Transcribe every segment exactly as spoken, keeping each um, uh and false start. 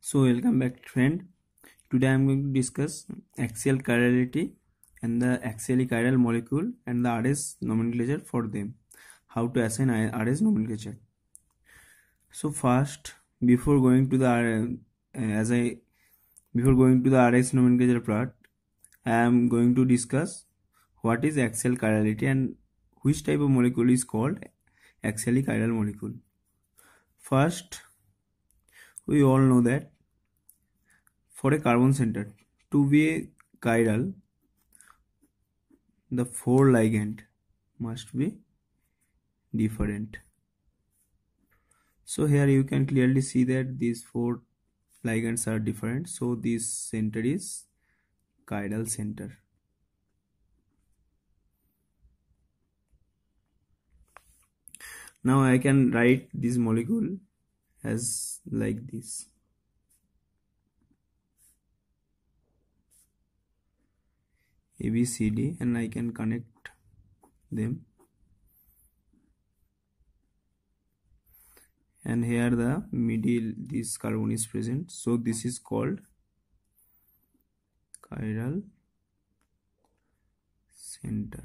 So welcome back friend. Today I am going to discuss axial chirality and the axially chiral molecule and the R S nomenclature for them. How to assign R S nomenclature. So first, before going to the uh, as I before going to the R S nomenclature part, I am going to discuss what is axial chirality and which type of molecule is called axially chiral molecule. First, we all know that for a carbon center to be a chiral, the four ligand must be different. So here you can clearly see that these four ligands are different. So this center is chiral center. Now I can write this molecule as like this. A, B, C, D, and I can connect them. And here the middle, this carbon is present. So this is called chiral center.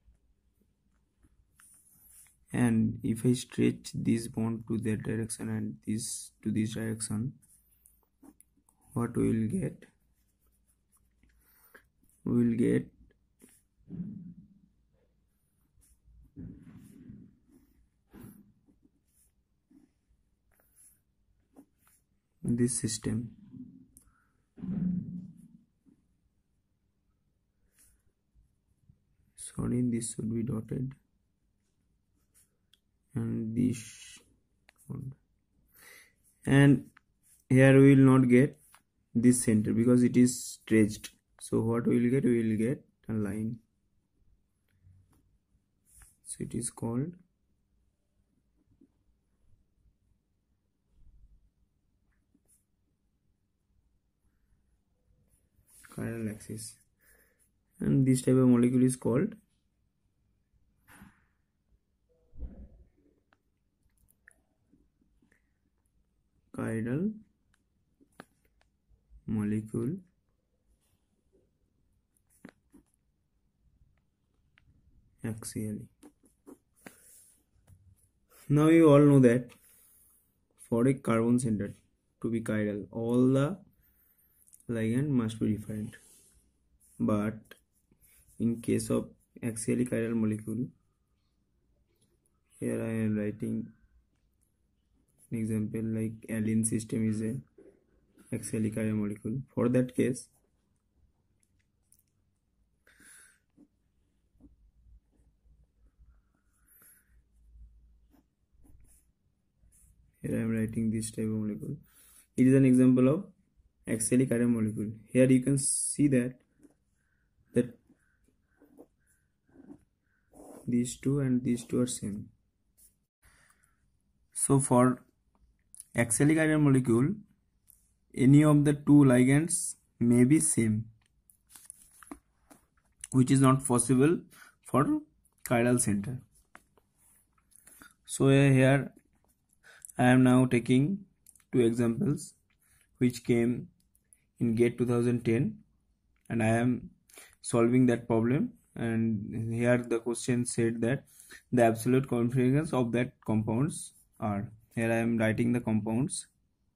And if I stretch this bond to that direction and this to this direction, what we will get? We will get this system. Sorry, this should be dotted, and this one. And here we will not get this center because it is stretched. So what we will get? We will get a line. So it is called chiral axis, and this type of molecule is called chiral molecule axially. Now you all know that for a carbon center to be chiral, all the ligand must be different. But in case of axially chiral molecule, here I am writing an example like alene system is a axially chiral molecule. For that case, here I am writing this type of molecule. It is an example of axially chiral molecule. Here you can see that that these two and these two are same. So for axially chiral molecule, any of the two ligands may be same, which is not possible for chiral center. So here I am now taking two examples which came in GATE two thousand ten, and I am solving that problem. And here the question said that the absolute configurations of that compounds are. Here I am writing the compounds.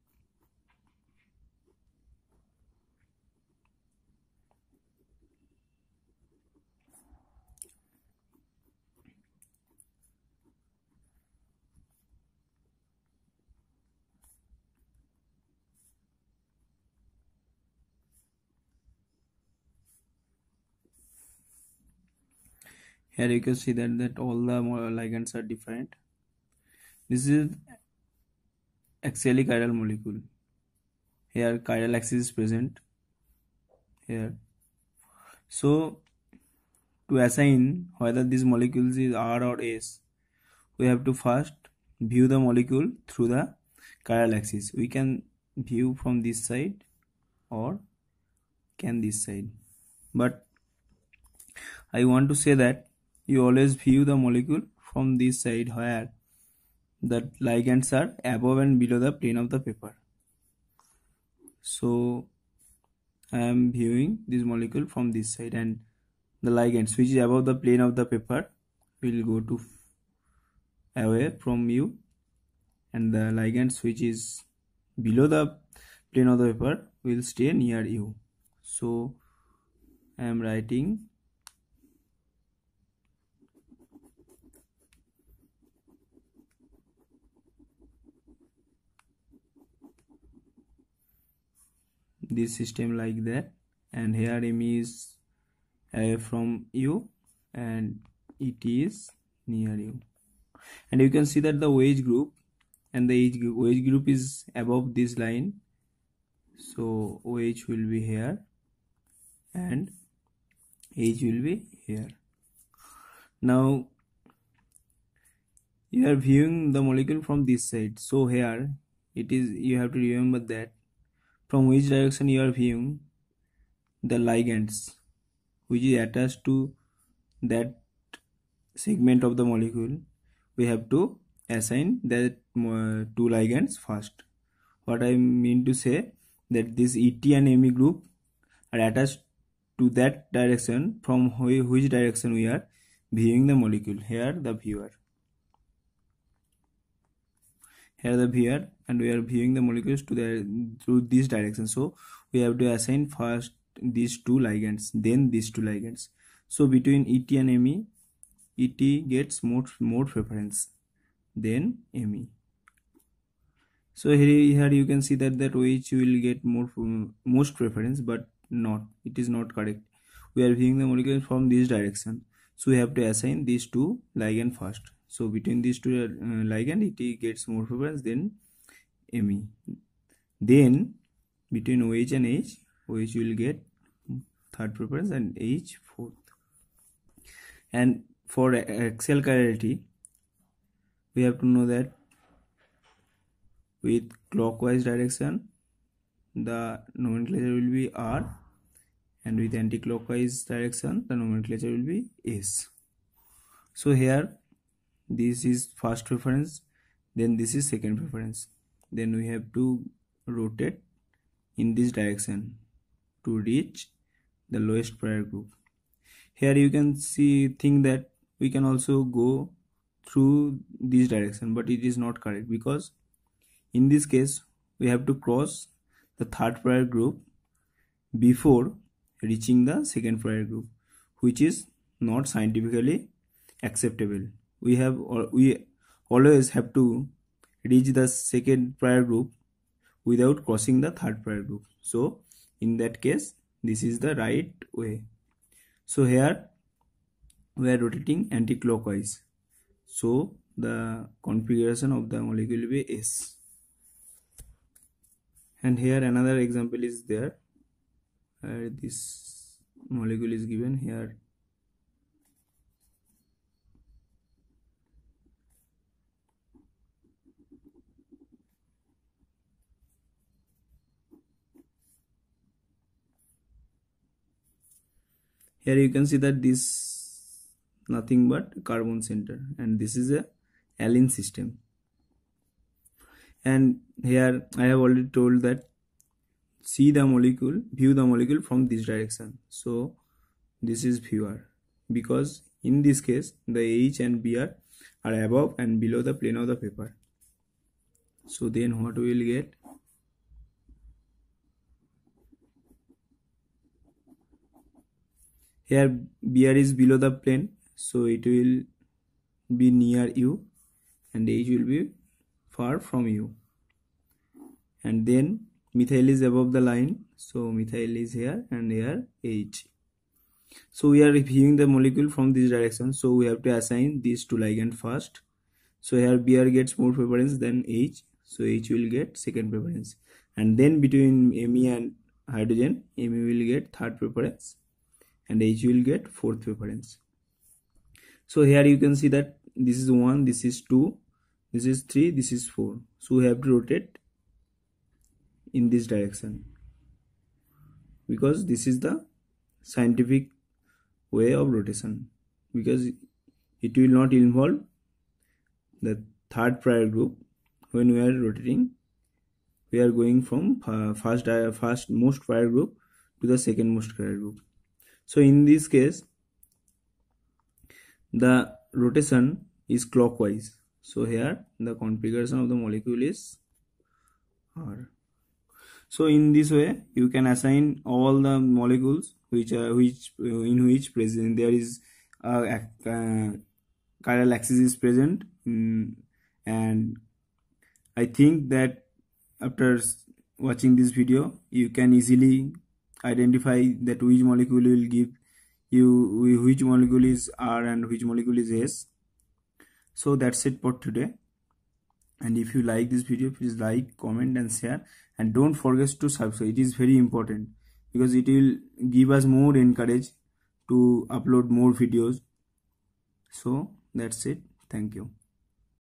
Here you can see that, that all the ligands are different. This is axially chiral molecule. Here chiral axis is present here. So to assign whether these molecules is R or S, we have to first view the molecule through the chiral axis. We can view from this side or can this side, but I want to say that you always view the molecule from this side where the ligands are above and below the plane of the paper. So I am viewing this molecule from this side, and the ligands which is above the plane of the paper will go to away from you, and the ligands which is below the plane of the paper will stay near you. So I am writing this system like that, and here M is away from you and it is near you. And you can see that the OH group and the OH group is above this line, so OH will be here and H will be here. Now you are viewing the molecule from this side, so here it is, you have to remember that from which direction you are viewing the ligands which is attached to that segment of the molecule, we have to assign that uh, two ligands first. What I mean to say, that this E T and M E group are attached to that direction from which direction we are viewing the molecule. Here the viewer, here the viewer, and we are viewing the molecules to the through this direction. So we have to assign first these two ligands, then these two ligands. So between E T and M E, E T gets more more preference than M E. So here, here you can see that that OH will get more most preference, but not, it is not correct. We are viewing the molecule from this direction, so we have to assign these two ligand first. So between these two uh, ligand, E T gets more preference than M E. Then between OH and H, OH will get third preference and H fourth. And for axial chirality, we have to know that with clockwise direction the nomenclature will be R, and with anti-clockwise direction the nomenclature will be S. So here this is first preference, then this is second preference, then we have to rotate in this direction to reach the lowest prior group. Here you can see think that we can also go through this direction, but it is not correct, because in this case we have to cross the third prior group before reaching the second prior group, which is not scientifically acceptable. We have we always have to reach the second prior group without crossing the third prior group. So in that case this is the right way. So here we are rotating anti-clockwise, so the configuration of the molecule will be S. And here another example is there, uh, this molecule is given here. Here you can see that this nothing but carbon center, and this is a alene system. And here I have already told that see the molecule, view the molecule from this direction. So this is viewer, because in this case the H and B are, are above and below the plane of the paper. So then what we will get, here B R is below the plane, so it will be near you, and H will be far from you. And then methyl is above the line, so methyl is here, and here H. So we are viewing the molecule from this direction, so we have to assign these two ligand first. So here B R gets more preference than H, so H will get second preference, and then between M E and hydrogen, M E will get third preference and H will get fourth preference. So here you can see that this is one, this is two, this is three, this is four. So we have to rotate in this direction, because this is the scientific way of rotation, because it will not involve the third prior group when we are rotating we are going from uh, first uh, first most prior group to the second most prior group. So in this case the rotation is clockwise. So here the configuration of the molecule is R. So in this way you can assign all the molecules which are which uh, in which present there is a, a, a chiral axis is present, mm, and I think that after watching this video you can easily identify that which molecule will give you which molecule is R and which molecule is S. So that's it for today, and if you like this video, please like, comment and share, and don't forget to subscribe. It is very important because it will give us more encourage to upload more videos. So that's it. Thank you.